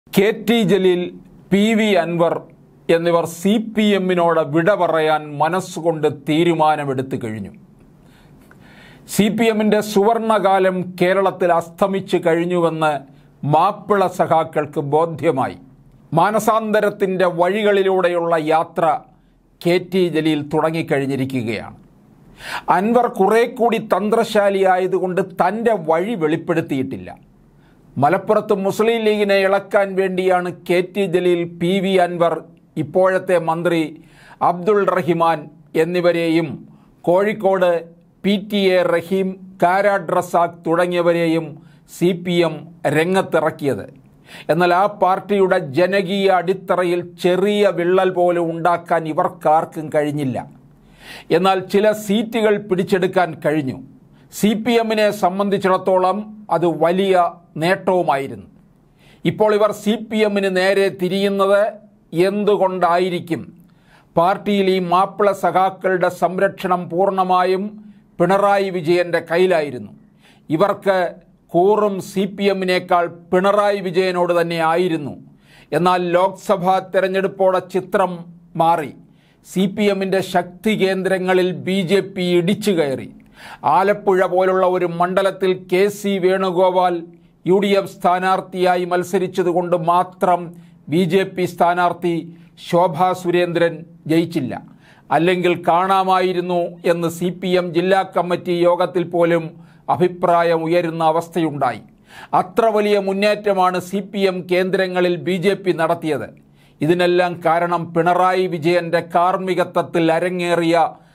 K T. Jaleel, PV. Anwar എന്നിവർ CPM-നോട് വിട പറയാൻ മനസ്സുകൊണ്ട് തീരുമാനമെടുത്തു കഴിഞ്ഞു. CPM-ന്റെ സുവർണകാലം കേരളത്തിൽ അസ്തമിച്ചു കഴിഞ്ഞുവെന്ന് മാപ്പിള സഖാക്കൾക്ക് ബോധ്യമായി. മാനസാന്തരത്തിൻ്റെ വഴികളിലൂടെയുള്ള യാത്ര കെ.ടി. ജലീൽ തുടങ്ങിക്കഴിഞ്ഞിരിക്കുകയാണ്. അൻവർ കുറെ കൂടി തന്ത്രശാലിയായതുകൊണ്ട് തൻ്റെ വഴി വെളിപ്പെടുത്തിയിട്ടില്ല. മലപ്പുറത്ത് മുസ്ലിം ലീഗിനെ ഇളക്കാൻ വേണ്ടിയാണ് കെ.ടി. ജലീൽ, പി.വി. അൻവർ, ഇപ്പോഴത്തെ മന്ത്രി അബ്ദുൾ റഹിമാൻ എന്നിവരെയും കോഴിക്കോട് PTA റഹീം, കാരാട്ട് റസാഖ് തുടങ്ങിയവരെയും CPM രംഗത്തിറക്കിയത്. എന്നാൽ ആ പാർട്ടിയുടെ ജനകീയ അടിത്തറയിൽ ചെറിയ വിള്ളൽ പോലും ഉണ്ടാക്കാൻ ഇവർക്കാർക്കും കഴിഞ്ഞില്ല. എന്നാൽ ചില സീറ്റുകൾ പിടിച്ചെടുക്കാൻ കഴിഞ്ഞു. CPM-നെ സംബന്ധിച്ചിടത്തോളം അത് വലിയ നേട്ടവുമായിരുന്നു. ഇപ്പോൾ ഇവർ CPM-ന് നേരെ തിരിയുന്നത് എന്തുകൊണ്ടായിരിക്കും? പാർട്ടിയിൽ ഈ മാപ്പിള സഖാക്കളുടെ സംരക്ഷണം പൂർണ്ണമായും പിണറായി വിജയൻ്റെ കയ്യിലായിരുന്നു. ഇവർക്ക് കൂറും CPM-നേക്കാൾ പിണറായി വിജയനോട് തന്നെ ആയിരുന്നു. എന്നാൽ ലോക്സഭാ തെരഞ്ഞെടുപ്പോടെ ചിത്രം മാറി. CPM-ന്റെ ശക്തി കേന്ദ്രങ്ങളിൽ BJP ഇടിച്ചു കയറി. ആലപ്പുഴ പോലുള്ള ഒരു മണ്ഡലത്തിൽ KC വേണുഗോപാൽ UDF സ്ഥാനാർത്ഥിയായി മത്സരിച്ചതുകൊണ്ട് മാത്രം BJP സ്ഥാനാർത്ഥി ശോഭാ സുരേന്ദ്രൻ ജയിച്ചില്ല. അല്ലെങ്കിൽ കാണാമായിരുന്നു എന്ന് CPM ജില്ലാ കമ്മിറ്റി യോഗത്തിൽ പോലും അഭിപ്രായം ഉയരുന്ന അവസ്ഥയുണ്ടായി. അത്ര വലിയ മുന്നേറ്റമാണ് CPM കേന്ദ്രങ്ങളിൽ BJP നടത്തിയത്. ഇതിനെല്ലാം കാരണം പിണറായി വിജയൻ്റെ കാർമ്മികത്വത്തിൽ അരങ്ങേറിയ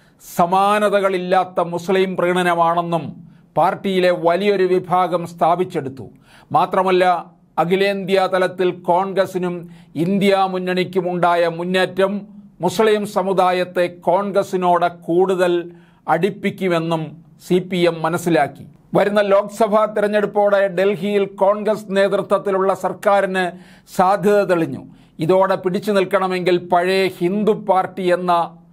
സമാനതകളില്ലാത്ത മുസ്ലിം പ്രീണനമാണെന്നും പാർട്ടിയിലെ വലിയൊരു വിഭാഗം സ്ഥാപിച്ചെടുത്തു. മാത്രമല്ല, അഖിലേന്ത്യാ തലത്തിൽ കോൺഗ്രസിനും ഇന്ത്യ മുന്നണിക്കുമുണ്ടായ മുന്നേറ്റം മുസ്ലിം സമുദായത്തെ കോൺഗ്രസിനോട് കൂടുതൽ അടുപ്പിക്കുമെന്നും CPM മനസ്സിലാക്കി. വരുന്ന ലോക്സഭാ തെരഞ്ഞെടുപ്പോടെ ഡൽഹിയിൽ കോൺഗ്രസ് നേതൃത്വത്തിലുള്ള സർക്കാരിന് സാധ്യത തെളിഞ്ഞു. ഇതോടെ പിടിച്ചു നിൽക്കണമെങ്കിൽ പഴയ ഹിന്ദു പാർട്ടി എന്ന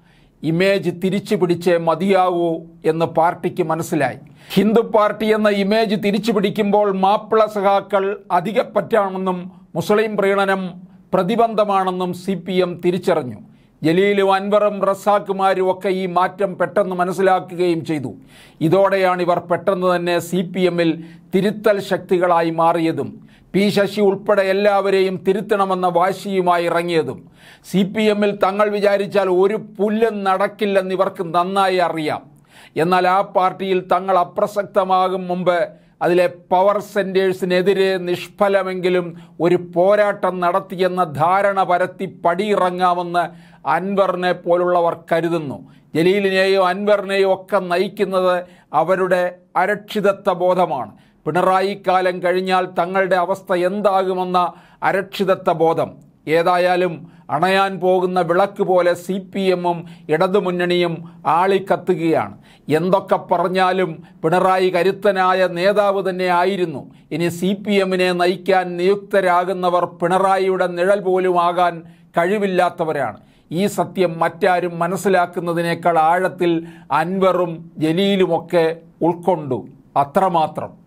ഇമേജ് തിരിച്ചു പിടിച്ചേ മതിയാവൂ എന്ന് പാർട്ടിക്ക് മനസ്സിലായി. ഹിന്ദു പാർട്ടി എന്ന ഇമേജ് തിരിച്ചു പിടിക്കുമ്പോൾ മാപ്പിള സഖാക്കൾ അധികപ്പറ്റാണെന്നും മുസ്ലിം പ്രീണനം പ്രതിബന്ധമാണെന്നും CPM തിരിച്ചറിഞ്ഞു. ജലീലും അൻവറും റസാഖുമാരും ഒക്കെ ഈ മാറ്റം പെട്ടെന്ന് മനസ്സിലാക്കുകയും ചെയ്തു. ഇതോടെയാണ് ഇവർ പെട്ടെന്ന് തന്നെ CPM-ൽ തിരുത്തൽ ശക്തികളായി മാറിയതും P. ശശി ഉൾപ്പെടെ എല്ലാവരെയും തിരുത്തണമെന്ന വാശിയുമായി ഇറങ്ങിയതും. CPM-ൽ തങ്ങൾ വിചാരിച്ചാൽ ഒരു പുല്ലും നടക്കില്ലെന്ന് ഇവർക്ക് നന്നായി അറിയാം. എന്നാൽ ആ പാർട്ടിയിൽ തങ്ങൾ അപ്രസക്തമാകും മുമ്പ് അതിലെ പവർ സെൻറ്റേഴ്സിനെതിരെ നിഷ്ഫലമെങ്കിലും ഒരു പോരാട്ടം നടത്തിയെന്ന ധാരണ പരത്തി പടിയിറങ്ങാമെന്ന് അൻവറിനെ പോലുള്ളവർ കരുതുന്നു. ജലീലിനെയോ അൻവറിനെയോ ഒക്കെ നയിക്കുന്നത് അവരുടെ അരക്ഷിതത്വ ബോധമാണ്. പിണറായി കാലം കഴിഞ്ഞാൽ തങ്ങളുടെ അവസ്ഥ എന്താകുമെന്ന അരക്ഷിതത്വ ബോധം. ഏതായാലും അണയാൻ പോകുന്ന വിളക്ക് പോലെ CPM-ഉം ഇടതുമുന്നണിയും ആളിക്കത്തുകയാണ്. എന്തൊക്കെ പറഞ്ഞാലും പിണറായി കരുത്തനായ നേതാവ് തന്നെ ആയിരുന്നു. ഇനി CPM-നെ നയിക്കാൻ നിയുക്തരാകുന്നവർ പിണറായിയുടെ നിഴൽ പോലും ആകാൻ കഴിവില്ലാത്തവരാണ്. ഈ സത്യം മറ്റാരും മനസ്സിലാക്കുന്നതിനേക്കാൾ ആഴത്തിൽ അൻവറും ജലീലുമൊക്കെ ഉൾക്കൊണ്ടു. അത്രമാത്രം.